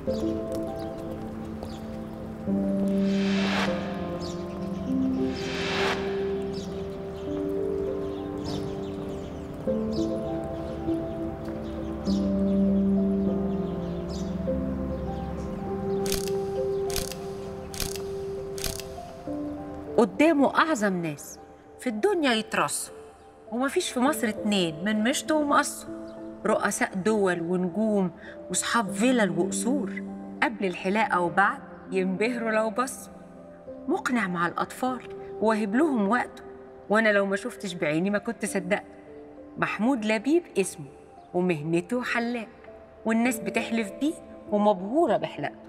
قدامه أعظم ناس في الدنيا يترصوا، ومفيش في مصر اتنين من مشطه ومقصه، رؤساء دول ونجوم وصحاب فيلل وقصور، قبل الحلاقة وبعد ينبهروا لو بصوا. مقنع مع الأطفال وواهب لهم وقته، وأنا لو ما شفتش بعيني ما كنت صدقت. محمود لبيب اسمه ومهنته حلاق، والناس بتحلف بيه ومبهورة بحلاقته.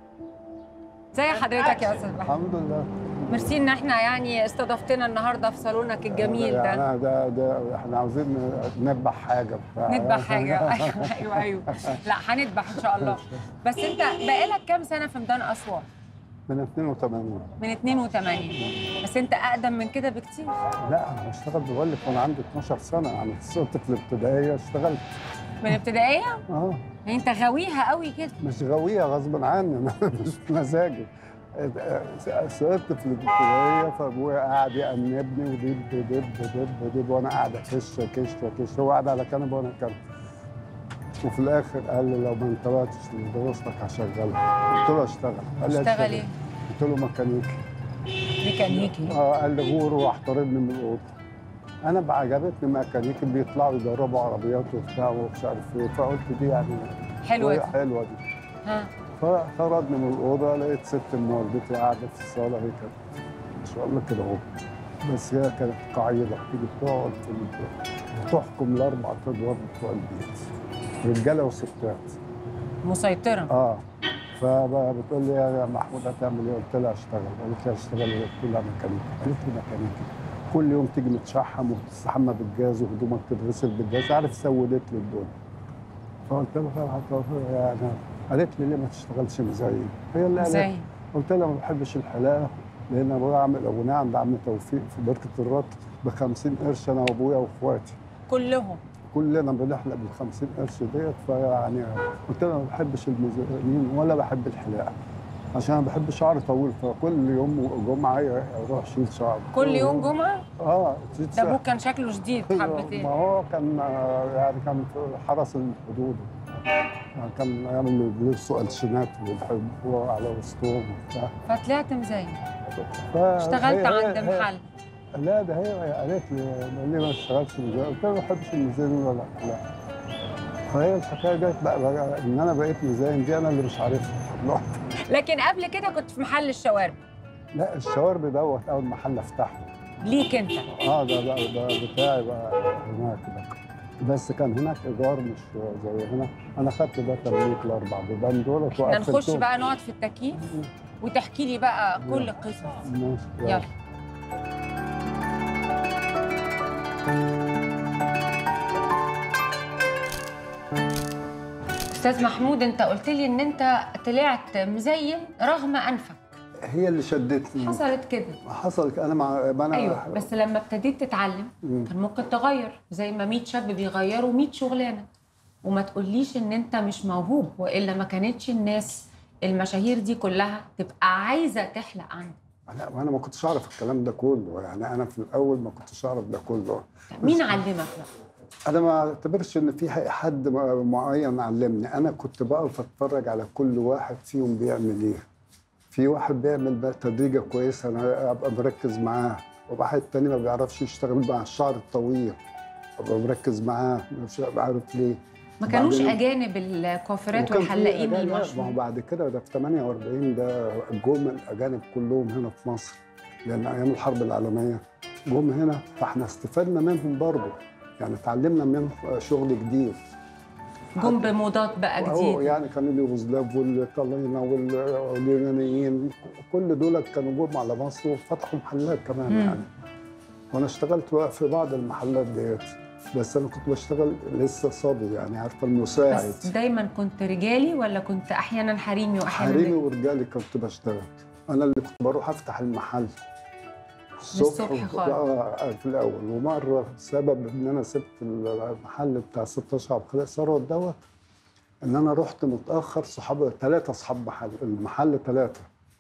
زي حضرتك يا أستاذ محمود؟ الحمد لله. ميرسي ان احنا يعني استضفتنا النهارده في صالونك الجميل ده. يعني ده احنا عاوزين نذبح حاجه نذبح حاجه. ايوه ايوه. لا هنذبح ان شاء الله. بس انت بقالك كام سنه في ميدان اسوان؟ من 82. من 82. بس انت اقدم من كده بكتير. لا انا بشتغل بقول لك وانا عندي 12 سنه، يعني صرت في الابتدائيه اشتغلت. من الابتدائيه؟ يعني انت غاويها قوي كده. مش غاويها، غصب عني مش مزاجي. سقطت في الابتدائيه فابويا قاعد يأنبني ودب دب دب دب وانا قاعد اكش كش كش، هو قاعد على كنبه وانا كنبه. وفي الاخر قال لي لو ما انتبهتش لدراستك هشغلك. قلت له اشتغل. قال لي اشتغل ايه؟ قلت له ميكانيكي. ميكانيكي؟ قال لي غور واحترمني من الاوضه. انا بقى عجبتني ميكانيكي بيطلعوا يجربوا عربيات وبتاع ومش عارف ايه، فقلت دي يعني حلوه دي. فخرجني من الاوضه لقيت ست ام والدتي قاعده في الصاله، هي كانت ما شاء الله كده اهو، بس هي كانت قاعده تيجي تقعد تحكم الاربع ادوار بتوع البيت، رجاله وستات مسيطره. فبتقول لي يا محمود هتعمل ايه؟ قلت لها اشتغل. قالت لي اشتغل ايه؟ قلت لها ميكانيكي. قالت لي ميكانيكي كل يوم تيجي متشحم وتستحمى بالجاز وهدومك تتغسل بالجاز، عارف سودت لي الدنيا. فقلت لها يعني قالت لي ليه ما تشتغلش مزين؟ هي اللي قالت. قلت لها ما بحبش الحلاقه لان ابويا عامل اغنيه عند عم توفيق في بركه الرطل ب 50 قرش انا وابويا واخواتي. كلنا بنحلق بال 50 قرش ديت، فيعني قلت لها ما بحبش المزينين ولا بحب الحلاقه عشان انا بحب شعري طويل، فكل يوم جمعه اروح اشيل شعر. كل يوم جمعه؟ تشيل. ده ابوك كان شكله شديد حبتين. ما هو كان يعني كان في حرس الحدود، يعني كان يعمل بيلبسوا الشنات ويحبوا على وسطهم وبتاع. فطلعت مزين. اشتغلت عند محل. لا ده هي قالت لي ليه ما اشتغلتش مزين؟ قلت لها ما بحبش المزين ولا لا. فهي الحكايه جت بقى ان انا بقيت مزين دي انا اللي مش عارفها. لكن قبل كده كنت في محل الشوارب؟ لا الشوارب دوت اول محل افتحه. ليك انت؟ ده بتاعي بقى هناك ده. بس كان هناك ايجار مش زي هنا. انا خدت ده تمليك الاربع بيبان دولت وقفلتهم. نخش بقى نقعد في التكييف وتحكي لي بقى كل القصص. ماشي يلا. استاذ محمود انت قلت لي ان انت طلعت مزين رغم انفك. هي اللي شدتني. حصلت كده؟ حصلت. انا ايوه بس لما ابتديت تتعلم كان ممكن تغير زي ما 100 شاب بيغيروا 100 شغلانه. وما تقوليش ان انت مش موهوب، والا ما كانتش الناس المشاهير دي كلها تبقى عايزه تحلق عندك. لا وانا ما كنتش اعرف الكلام ده كله، يعني انا في الاول ما كنتش اعرف ده كله. مين علمك بقى؟ انا ما اعتبرش ان في حد معين علمني، انا كنت بقف اتفرج على كل واحد فيهم بيعمل ايه. في واحد بيعمل بقى تدريجه كويسه انا ابقى مركز معاه، وواحد تاني ما بيعرفش يشتغل مع الشعر الطويل ابقى مركز معاه، مش عارف ليه. ما كانوش اجانب الكوافيرات والحلاقين المشهورين؟ ما هو بعد كده ده في 48 ده جم الاجانب كلهم هنا في مصر، لان ايام الحرب العالميه جم هنا، فاحنا استفدنا منهم برضه، يعني اتعلمنا منهم شغل جديد. جم بموضات بقى جديده. يعني كانوا اليوغوسلاف والطلاينه واليونانيين كل دول كانوا جم على مصر وفتحوا محلات كمان يعني. وانا اشتغلت في بعض المحلات ديت، بس انا كنت بشتغل لسه صبي يعني، عارفه المساعد. بس دايما كنت رجالي ولا كنت احيانا حريمي واحيانا حريمي ورجالي كنت بشتغل. انا اللي كنت بروح افتح المحل الصبح خالص في الاول. ومره سبب ان انا سبت المحل بتاع 16 عبد الخالق ثروت دوت، ان انا رحت متاخر، صحاب 3 اصحاب المحل 3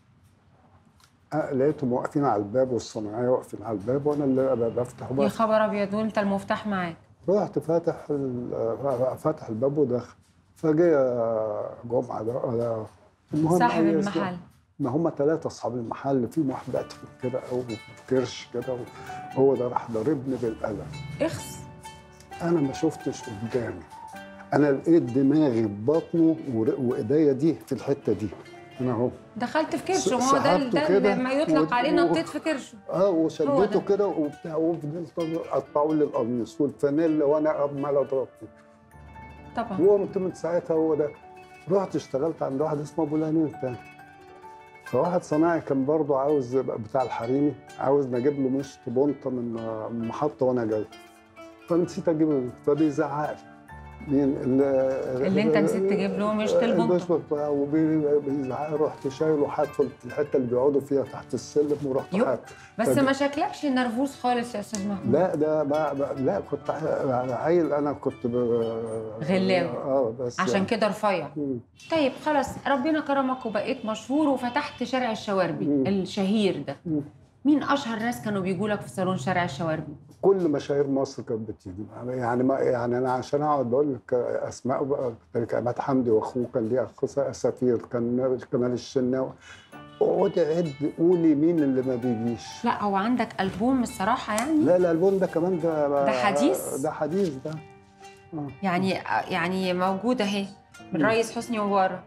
لقيتهم واقفين على الباب والصناعيه واقفين على الباب وانا اللي بفتح يا خبر ابيض، وانت المفتاح معاك. رحت فاتح الباب ودخل، فجاء جمعه ده المهم صاحب المحل. ما هم 3 اصحاب المحل، فيهم واحد اتخن كده او كرش كده، وهو ده راح ضاربني بالقلم. اخس. انا ما شفتش قدامي، انا لقيت دماغي ببطنه وايديا دي في الحته دي، انا اهو دخلت في كرشه. ما هو ده ما يطلق عليه نطيت في كرشه. وشدته كده وبتاع، وفضلت اقطعوا لي القميص والفانيلا وانا عمال اضرب فيه. طبعا. وقمت من ساعتها هو ده. رحت اشتغلت عند واحد اسمه ابو العنين تاني، فواحد صناعي كان برضه عاوز بتاع الحريمي، عاوز نجيب له مشط بونطه من المحطه وانا جاي، فنسيت اجيب، فبيزعق لي. مين اللي انت نسيت تجيب له مشط البونطه؟ وبيزعق. رحت شايله حاطه في الحته اللي بيقعدوا فيها تحت السلم، ورحت حاطه. بس ما شكلكش نرفوز خالص يا استاذ محمود. لا ده لا كنت عيل، انا كنت غلاوي. بس عشان يعني كده رفيع. طيب خلاص، ربنا كرمك وبقيت مشهور وفتحت شارع الشواربي الشهير ده. مين اشهر ناس كانوا بيجوا لك في صالون شارع الشواربي؟ كل مشاهير مصر كانت بتيجي يعني. يعني انا عشان اقعد اقول لك اسماء بقى، عماد حمدي واخوه كان ليه اخ سفير، كان كمال الشناوي، اقعدي عد قولي مين اللي ما بيجيش. لا هو عندك البوم الصراحه يعني. لا الالبوم ده كمان ده حديث. ده حديث ده. يعني موجود اهي من رئيس حسني مبارك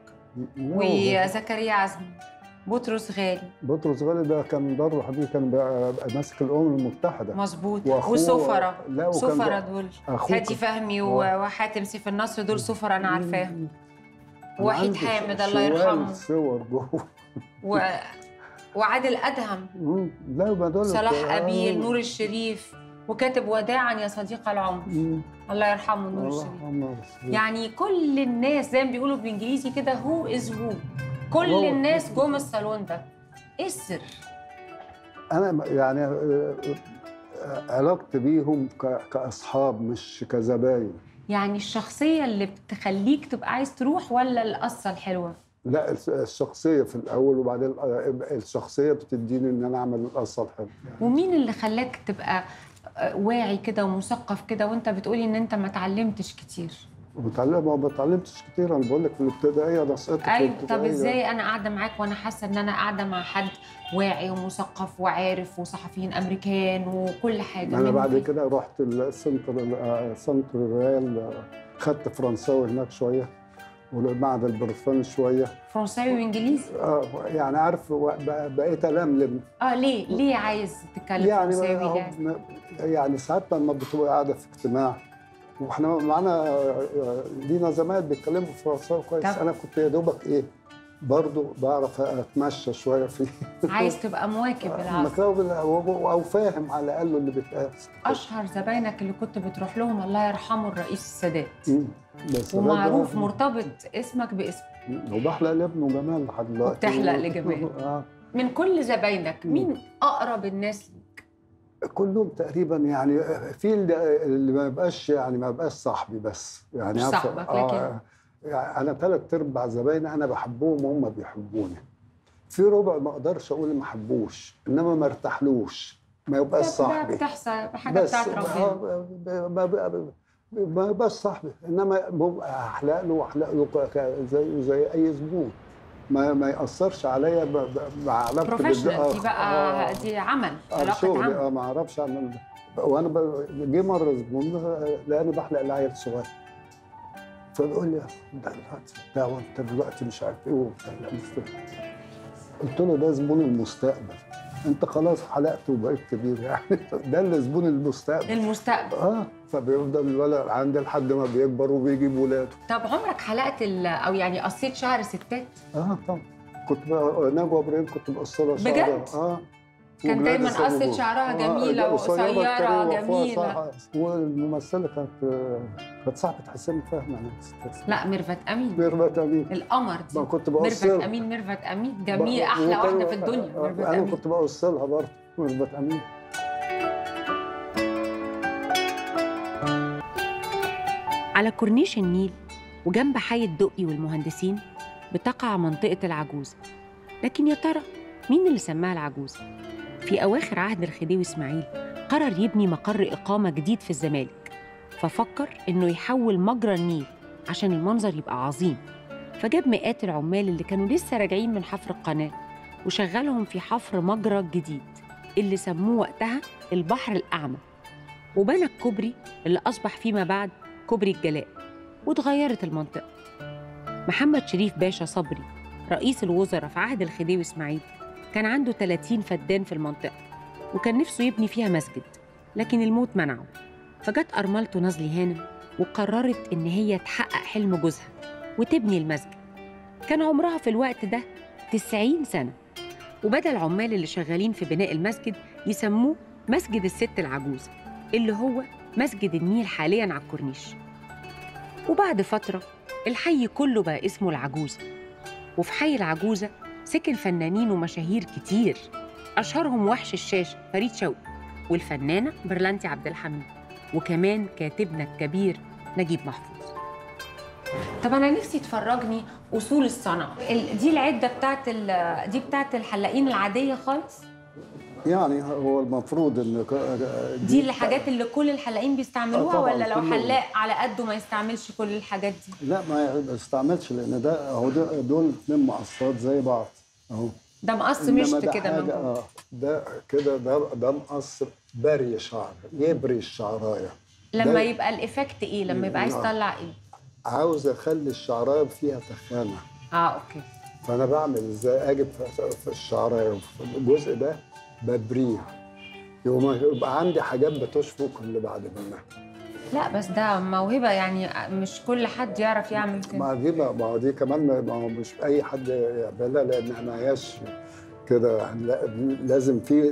وزكريا عزمي، بطرس غالي ده كان برضه حبيبي، كان ماسك الامم المتحده. مظبوط. وسفراء. سفراء دول هادي فهمي وحاتم سيف النصر، دول سفراء انا عارفاهم. وحيد حامد الله يرحمه. صور جوه. وعادل ادهم. لا دول صلاح ابيل، نور الشريف، وكاتب وداعا يا صديق العمر. الله يرحمه نور الشريف. يعني كل الناس زي ما بيقولوا بالانجليزي كده هو از هو. كل الناس جم الصالون ده. ايه السر؟ انا يعني علاقتي بيهم كاصحاب مش كزباين. يعني الشخصيه اللي بتخليك تبقى عايز تروح ولا القصه الحلوه؟ لا الشخصيه في الاول، وبعدين الشخصيه بتديني ان انا اعمل القصه الحلوه. ومين اللي خلاك تبقى واعي كده ومثقف كده وانت بتقولي ان انت ما اتعلمتش كتير؟ ما اتعلمتش كتير، انا بقول لك في الابتدائيه انا سقطت. ايوه. طب ازاي انا قاعده معاك وانا حاسه ان انا قاعده مع حد واعي ومثقف وعارف وصحفيين امريكان وكل حاجه؟ انا بعد كده رحت سنتر ريال، خدت فرنساوي هناك شويه والمعهد البريطاني شويه. فرنساوي وانجليزي؟ يعني عارف بقيت الملم. ليه عايز تتكلم يعني فرنساوي؟ يعني ساعات لما بتبقى قاعده في اجتماع واحنا معانا لينا زمايل بيتكلموا فرنساوي كويس، انا كنت يا دوبك برضه بعرف اتمشى شويه فيه. عايز تبقى مواكب العصر او فاهم على الاقل اللي بيتقال. اشهر زباينك اللي كنت بتروح لهم الله يرحمه الرئيس السادات، ومعروف مرتبط اسمك باسمه، وبحلق لابنه جمال لحد دلوقتي. وبتحلق لجمال. من كل زباينك مين اقرب الناس ليك؟ كلهم تقريبا يعني. في اللي ما يبقاش صاحبي بس يعني صاحبك. لكن يعني انا 3/4 زبايني انا بحبهم وهم بيحبوني. في ربع ما اقدرش اقول ما احبوش، انما ما ارتاحلوش، ما يبقاش صاحبي. بتحصل حاجه بتاعت ربنا. ما يبقاش صاحبي، انما احلق له زي اي زبون، ما ياثرش عليا مع علاقتي بروفيشنال. دي بقى دي عمل، علاقه عمل. ما اعرفش اعمل ده. وانا جه مره زبون لاني بحلق العيل الصغير، فبيقول لي ده دلوقتي وانت دلوقتي مش عارف ايه وبتاع. قلت له ده زبون المستقبل، انت خلاص حلقت وبقيت كبير يعني. ده اللي زبون المستقبل. فبيفضل الولد عندي لحد ما بيكبر وبيجيب ولاده. طب عمرك حلقت او يعني قصيت شعر ستات؟ طبعا. كنت نجوى ابراهيم كنت بقصلها شعرها. بجد؟ كان دايما قصه شعرها جميله وقصيره جميله. والممثله كانت صاحبه حسين فهمي. لا ميرفت امين. القمر دي. ما كنت بقصلها. ميرفت امين جميل، احلى واحده في الدنيا. ميرفت امين انا كنت بقصلها برضه. ميرفت امين. على كورنيش النيل وجنب حي الدقي والمهندسين بتقع منطقة العجوزة. لكن يا ترى مين اللي سماها العجوزة؟ في أواخر عهد الخديوي إسماعيل قرر يبني مقر إقامة جديد في الزمالك، ففكر إنه يحول مجرى النيل عشان المنظر يبقى عظيم، فجاب مئات العمال اللي كانوا لسه راجعين من حفر القناة وشغلهم في حفر مجرى جديد اللي سموه وقتها البحر الأعمى، وبنى الكوبري اللي أصبح فيما بعد كوبري الجلاء، واتغيرت المنطقة. محمد شريف باشا صبري رئيس الوزراء في عهد الخديوي إسماعيل كان عنده 30 فدان في المنطقة، وكان نفسه يبني فيها مسجد، لكن الموت منعه. فجت أرملته نزلي هانم وقررت إن هي تحقق حلم جوزها وتبني المسجد. كان عمرها في الوقت ده 90 سنة، وبدأ العمال اللي شغالين في بناء المسجد يسموه مسجد الست العجوزة، اللي هو مسجد النيل حالياً على الكورنيش. وبعد فترة الحي كله بقى اسمه العجوزة، وفي حي العجوزة سكن فنانين ومشاهير كتير، أشهرهم وحش الشاشة فريد شوقي، والفنانة برلانتي عبد الحميد، وكمان كاتبنا الكبير نجيب محفوظ. طب انا نفسي تفرجني اصول الصنعه. دي العده بتاعت الحلاقين العاديه خالص؟ يعني هو المفروض ان دي الحاجات اللي كل الحلاقين بيستعملوها، ولا لو كله. حلاق على قده ما يستعملش كل الحاجات دي؟ لا ما يستعملش، لان ده اهو دول 2 مقصات زي بعض اهو. ده مقص إنما مشط ده كده من حاجة- جوه. ده كده ده مقص بري شعر، يبري الشعرايه. لما ده يبقى الايفكت ايه؟ لما يبقى عايز يطلع ايه؟ عاوز اخلي الشعرايه فيها تخانه. اوكي. فانا بعمل ازاي؟ اجي في الشعرايه في الجزء ده ببريه، يبقى عندي حاجات بتشفق اللي بعد منها. لا بس ده موهبه، يعني مش كل حد يعرف يعمل كده. ما هو دي كمان ما هو مش اي حد يعملها، لانها ما هياش كده يعني. لازم في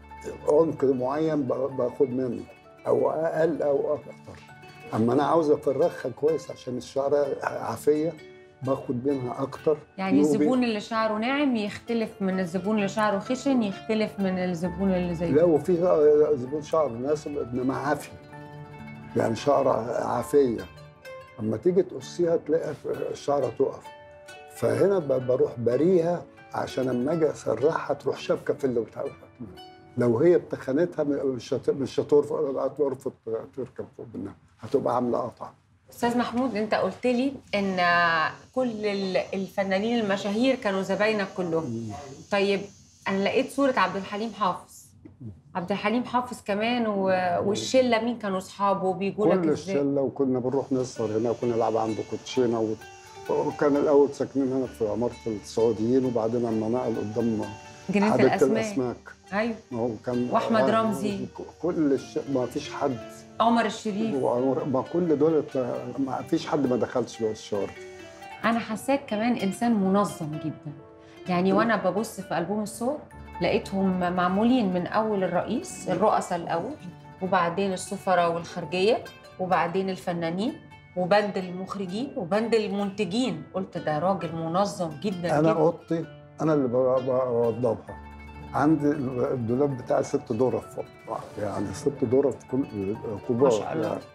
عمق معين باخد منه، او اقل او اكتر. اما انا عاوز افرخها كويس عشان الشعره عافيه، باخد منها اكتر. يعني الزبون اللي شعره ناعم يختلف من الزبون اللي شعره خشن، يختلف من الزبون اللي زي لا، وفي زبون شعر مناسب انما عافي، يعني شعر عافيه، اما تيجي تقصيها تلاقي الشعره تقف. فهنا بروح بريها عشان اما اجي اسرحها تروح شابكه في اللي بتاعها. لو هي بتخانتها مش هترفض تركب فوق منها، هتبقى عامله قطع. استاذ محمود، انت قلت لي ان كل الفنانين المشاهير كانوا زباينك كلهم. طيب انا لقيت صوره عبد الحليم حافظ. عبد الحليم حافظ كمان والشله مين كانوا اصحابه بيجوا لك ازاي؟ كل الشله، وكنا بنروح نسهر هنا وكنا نلعب عنده كوتشينه وكان الاول ساكنين هنا في عماره السعوديين، وبعدين لما نقل قدام جنينه الاسماك. ايوه. هو كان واحمد رمزي. كل ما فيش حد. عمر الشريف. ما كل دول ما فيش حد ما دخلش جوه الشارع. انا حاساك كمان انسان منظم جدا، يعني وانا ببص في البوم الصور لقيتهم معمولين من اول الرئيس، الرؤساء الاول، وبعدين السفراء والخارجيه، وبعدين الفنانين، وبند المخرجين، وبند المنتجين. قلت ده راجل منظم جدا. انا جدا. اوضتي انا اللي بوضبها. عندي الدولاب بتاعي 6 درف، يعني 6 درف كل كبار. ما شاء الله. يعني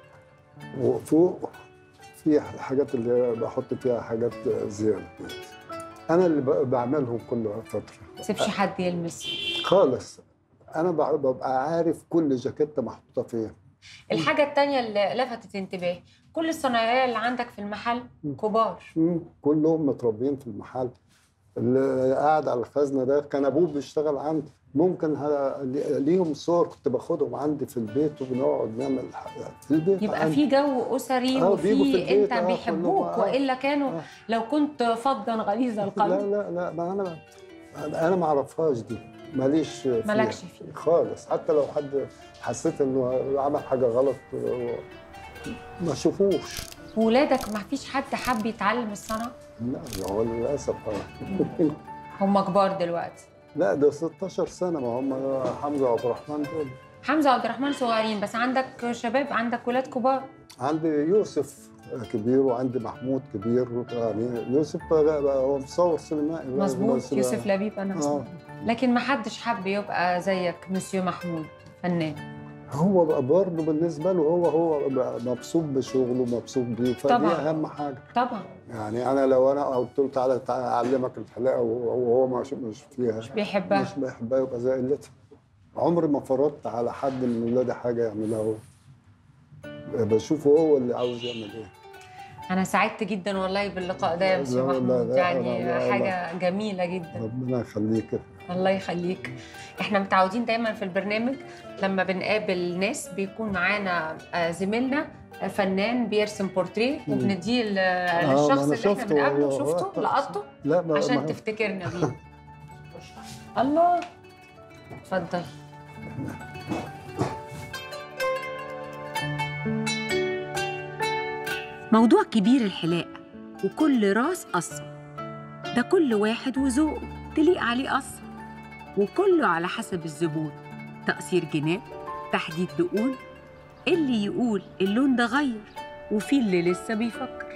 وفوق في حاجات اللي بحط فيها حاجات زياده. انا اللي بعملهم كل فتره، ما تسيبش حد يلمس خالص. انا ببقى عارف كل جاكيته محطوطه فين. الحاجه الثانيه اللي لفتت انتباهي، كل الصنايعيه اللي عندك في المحل كبار. كلهم متربيين في المحل. اللي قاعد على الخزنه ده كان ابوه بيشتغل عندي، ممكن ليهم صور كنت باخدهم عندي في البيت وبنقعد نعمل في البيت. يبقى عندي. في جو اسري وفي انت بيحبوك، والا كانوا لو كنت فظا غليظ القلب. لا ما انا ما اعرفهاش دي، ماليش فيها. مالكش فيها خالص. حتى لو حد حسيت انه عمل حاجه غلط ما اشوفوش. ولادك ما فيش حد حب يتعلم الصنعه؟ لا هو للاسف. هم كبار دلوقتي؟ لا ده 16 سنه، ما هم حمزه وعبد الرحمن دول. حمزه وعبد الرحمن صغيرين، بس عندك شباب، عندك ولاد كبار. عندي يوسف كبير وعندي محمود كبير. يعني يوسف هو مصور سينمائي. مظبوط، يوسف لبيب. انا لكن ما حدش حب يبقى زيك مسيو محمود فنان. هو بقى برضه بالنسبه له هو بقى مبسوط بشغله، مبسوط بيه، فدي طبعاً. اهم حاجه. طبعا يعني انا لو انا قلت له تعالى اعلمك الحلاقه وهو مش فيها، مش بيحبها. مش بيحبها، يبقى زي قلتها. عمري ما فرضت على حد من ولادي حاجه يعملها هو، بشوفه هو اللي عاوز يعمل ايه. انا سعدت جدا والله باللقاء ده يا مستر لا، لا، محمود، لا، يعني لا، حاجه جميله جدا. ربنا يخليك. الله يخليك. احنا متعودين دايما في البرنامج لما بنقابل ناس بيكون معانا زميلنا فنان بيرسم بورتريه وبنديه للشخص ما أنا اللي احنا شفته بنقابله. والله. شفته؟ لقطته؟ لا ما عشان ما تفتكرنا بيه. الله، اتفضل. موضوع كبير الحلاقة، وكل راس قصة، ده كل واحد وذوقه تليق عليه قصة، وكله على حسب الزبون، تقصير جناب، تحديد دقون، اللي يقول اللون ده غير، وفي اللي لسه بيفكر.